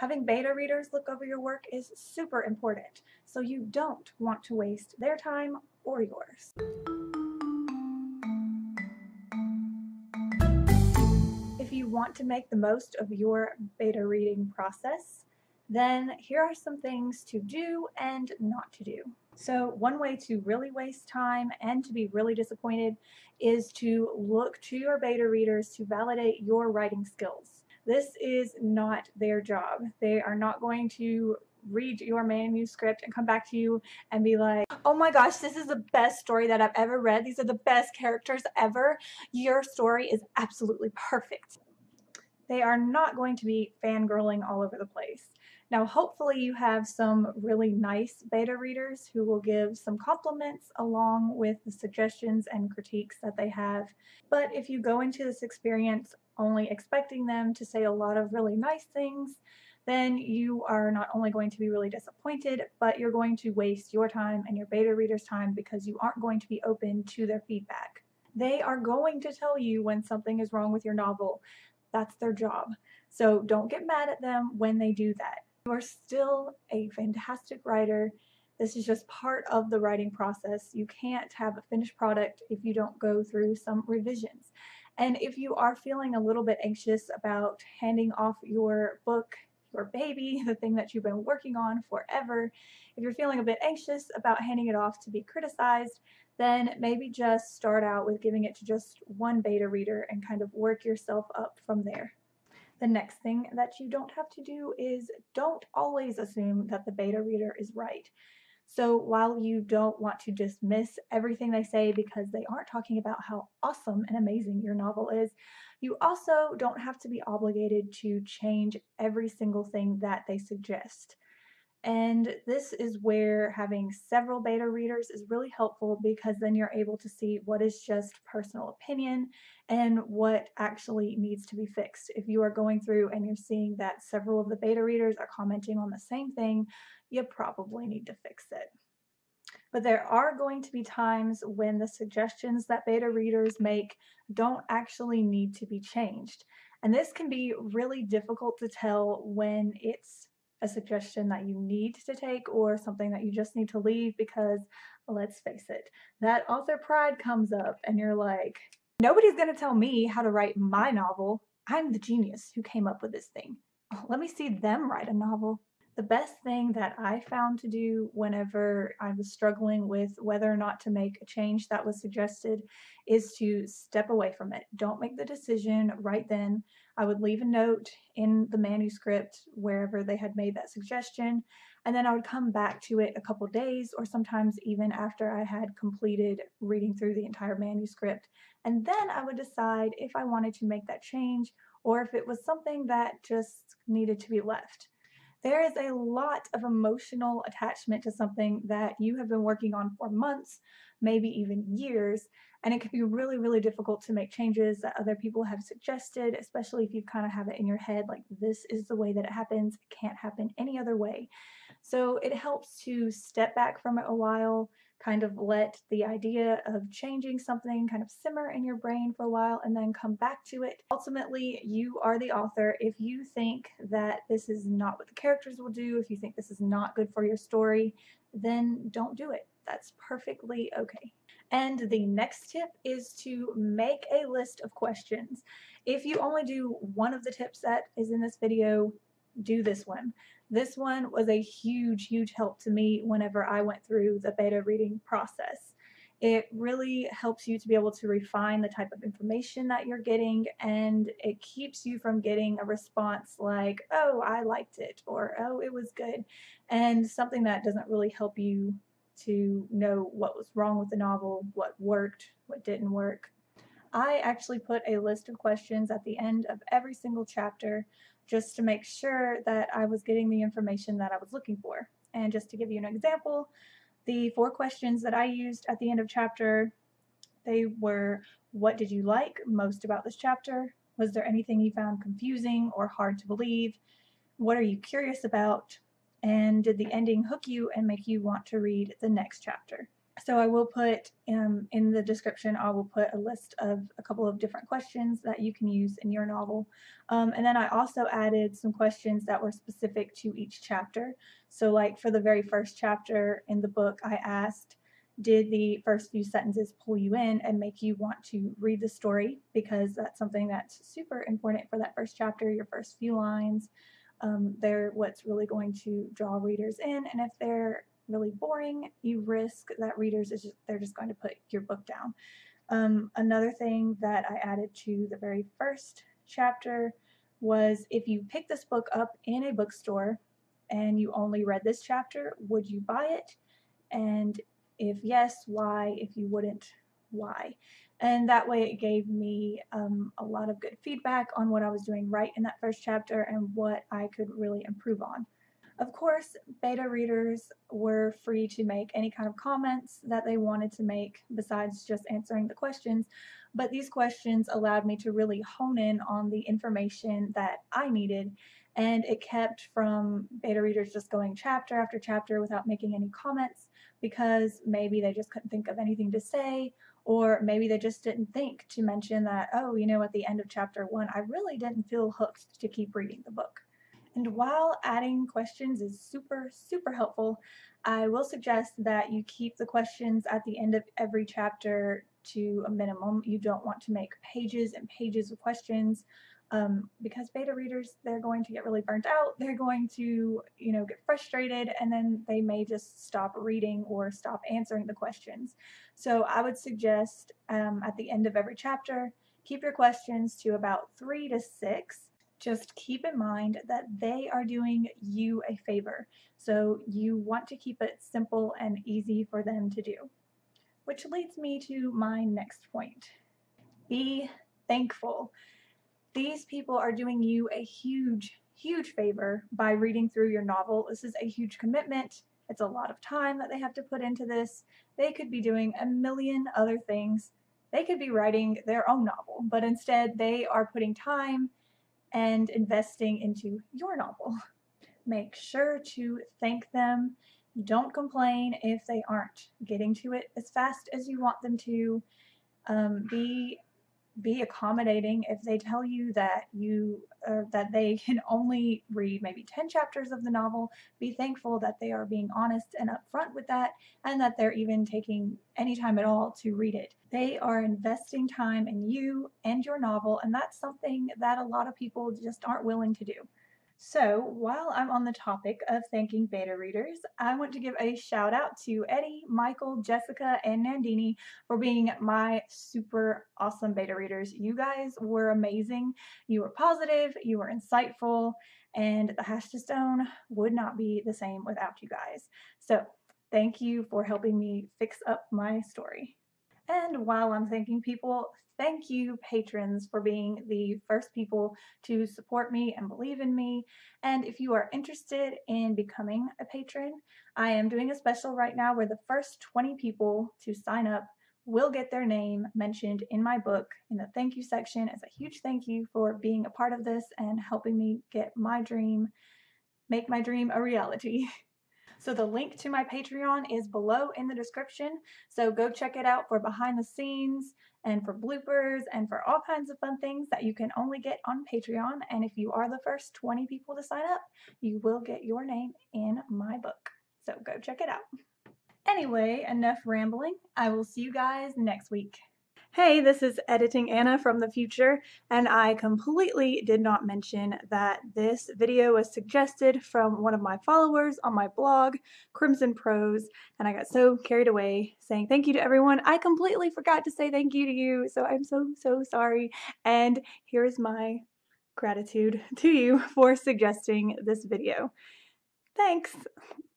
Having beta readers look over your work is super important, so you don't want to waste their time or yours. If you want to make the most of your beta reading process, then here are some things to do and not to do. So one way to really waste time and to be really disappointed is to look to your beta readers to validate your writing skills. This is not their job. They are not going to read your manuscript and come back to you and be like, oh my gosh, this is the best story that I've ever read. These are the best characters ever. Your story is absolutely perfect. They are not going to be fangirling all over the place. Now, hopefully you have some really nice beta readers who will give some compliments along with the suggestions and critiques that they have. But if you go into this experience only expecting them to say a lot of really nice things, then you are not only going to be really disappointed, but you're going to waste your time and your beta readers' time because you aren't going to be open to their feedback. They are going to tell you when something is wrong with your novel. That's their job. So don't get mad at them when they do that. You are still a fantastic writer. This is just part of the writing process. You can't have a finished product if you don't go through some revisions. And if you are feeling a little bit anxious about handing off your book, your baby, the thing that you've been working on forever, if you're feeling a bit anxious about handing it off to be criticized, then maybe just start out with giving it to just one beta reader and kind of work yourself up from there. The next thing that you don't have to do is don't always assume that the beta reader is right. So while you don't want to dismiss everything they say because they aren't talking about how awesome and amazing your novel is, you also don't have to be obligated to change every single thing that they suggest. And this is where having several beta readers is really helpful because then you're able to see what is just personal opinion and what actually needs to be fixed. If you are going through and you're seeing that several of the beta readers are commenting on the same thing, you probably need to fix it. But there are going to be times when the suggestions that beta readers make don't actually need to be changed. And this can be really difficult to tell when it's a suggestion that you need to take or something that you just need to leave because, let's face it, that author pride comes up and you're like, nobody's going to tell me how to write my novel. I'm the genius who came up with this thing. Let me see them write a novel. The best thing that I found to do whenever I was struggling with whether or not to make a change that was suggested is to step away from it. Don't make the decision right then. I would leave a note in the manuscript wherever they had made that suggestion, and then I would come back to it a couple days or sometimes even after I had completed reading through the entire manuscript. And then I would decide if I wanted to make that change or if it was something that just needed to be left. There is a lot of emotional attachment to something that you have been working on for months, maybe even years, and it can be really, really difficult to make changes that other people have suggested, especially if you kind of have it in your head like this is the way that it happens, it can't happen any other way. So it helps to step back from it a while, kind of let the idea of changing something kind of simmer in your brain for a while and then come back to it. Ultimately, you are the author. If you think that this is not what the characters will do, if you think this is not good for your story, then don't do it. That's perfectly okay. And the next tip is to make a list of questions. If you only do one of the tips that is in this video, do this one. This one was a huge, huge help to me whenever I went through the beta reading process. It really helps you to be able to refine the type of information that you're getting, and it keeps you from getting a response like, oh, I liked it, or oh, it was good, and something that doesn't really help you to know what was wrong with the novel, what worked, what didn't work. I actually put a list of questions at the end of every single chapter just to make sure that I was getting the information that I was looking for. And just to give you an example, the 4 questions that I used at the end of chapter, they were, what did you like most about this chapter? Was there anything you found confusing or hard to believe? What are you curious about? And did the ending hook you and make you want to read the next chapter? So I will put in the description, I will put a list of a couple of different questions that you can use in your novel. And then I also added some questions that were specific to each chapter. So like for the very first chapter in the book, I asked, did the first few sentences pull you in and make you want to read the story? Because that's something that's super important for that first chapter, your first few lines. They're what's really going to draw readers in, and if they're really boring, you risk that they're just going to put your book down. Another thing that I added to the very first chapter was, if you pick this book up in a bookstore and you only read this chapter, would you buy it? And if yes, why? If you wouldn't, why? And that way it gave me a lot of good feedback on what I was doing right in that first chapter and what I could really improve on. Of course, beta readers were free to make any kind of comments that they wanted to make besides just answering the questions, but these questions allowed me to really hone in on the information that I needed, and it kept from beta readers just going chapter after chapter without making any comments because maybe they just couldn't think of anything to say, or maybe they just didn't think to mention that, oh, at the end of chapter 1, I really didn't feel hooked to keep reading the book. And while adding questions is super, super helpful, I will suggest that you keep the questions at the end of every chapter to a minimum. You don't want to make pages and pages of questions because beta readers, they're going to get really burnt out. They're going to, get frustrated, and then they may just stop reading or stop answering the questions. So I would suggest at the end of every chapter, keep your questions to about 3 to 6. Just keep in mind that they are doing you a favor. So you want to keep it simple and easy for them to do. Which leads me to my next point. Be thankful. These people are doing you a huge, huge favor by reading through your novel. This is a huge commitment. It's a lot of time that they have to put into this. They could be doing a million other things. They could be writing their own novel, but instead they are putting time and investing into your novel. Make sure to thank them. Don't complain if they aren't getting to it as fast as you want them to. Be accommodating if they tell you that that they can only read maybe 10 chapters of the novel. Be thankful that they are being honest and upfront with that, and that they're even taking any time at all to read it. They are investing time in you and your novel, and that's something that a lot of people just aren't willing to do. So while I'm on the topic of thanking beta readers, I want to give a shout out to Eddie, Michael, Jessica, and Nandini for being my super awesome beta readers. You guys were amazing. You were positive, you were insightful, and the Hash to Stone would not be the same without you guys. So thank you for helping me fix up my story. And while I'm thanking people, thank you, patrons, for being the first people to support me and believe in me. And if you are interested in becoming a patron, I am doing a special right now where the first 20 people to sign up will get their name mentioned in my book in the thank you section as a huge thank you for being a part of this and helping me make my dream a reality. So the link to my Patreon is below in the description. So go check it out for behind the scenes and for bloopers and for all kinds of fun things that you can only get on Patreon. And if you are the first 20 people to sign up, you will get your name in my book. So go check it out. Anyway, enough rambling. I will see you guys next week. Hey, this is Editing Anna from the future, and I completely did not mention that this video was suggested from one of my followers on my blog, Crimson Prose, and I got so carried away saying thank you to everyone. I completely forgot to say thank you to you, so I'm so sorry, and here's my gratitude to you for suggesting this video. Thanks!